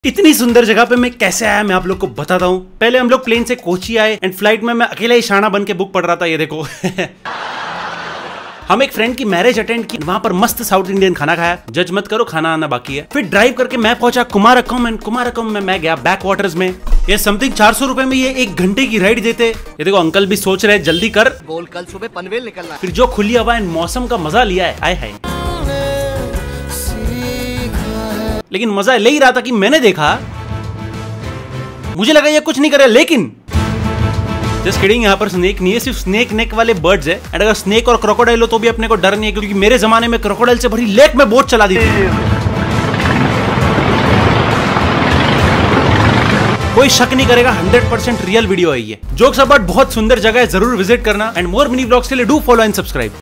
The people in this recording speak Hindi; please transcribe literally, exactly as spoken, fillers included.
इतनी सुंदर जगह पे मैं कैसे आया मैं आप लोग को बताता हूँ। पहले हम लोग प्लेन से कोची आए एंड फ्लाइट में मैं अकेला ही शाना बन के बुक पढ़ रहा था। ये देखो हम एक फ्रेंड की मैरिज अटेंड की, वहां पर मस्त साउथ इंडियन खाना खाया। जज मत करो, खाना आना बाकी है। फिर ड्राइव करके मैं पहुंचा कुमारकोम एंड कुमारकोम में मैं गया बैक वाटर्स में। ये समथिंग चार सौ रुपए में ये एक घंटे की राइड देते। ये देखो अंकल भी सोच रहे जल्दी कर, बोल कल सुबह पनवेल निकलना। फिर जो खुली हवा एंड मौसम का मजा लिया है, आए हाय। लेकिन मजा ले ही रहा था कि मैंने देखा, मुझे लगा ये कुछ नहीं करे, लेकिन जस्ट किडिंग, यहाँ पर स्नेक नहीं है, सिर्फ स्नेक नेक वाले बर्ड्स है। एंड अगर स्नेक और क्रोकोडाइल हो तो भी अपने को डर नहीं है, क्योंकि मेरे जमाने में क्रोकोडाइल से भरी लेक में बोट चला दी थी। कोई शक नहीं करेगा, हंड्रेड परसेंट रियल वीडियो है ये। जोक्स अबाउट बहुत सुंदर जगह है, जरूर विजिट करना। एंड मोर मिनी ब्लॉग्स के लिए डू फॉलो एंड सब्सक्राइब।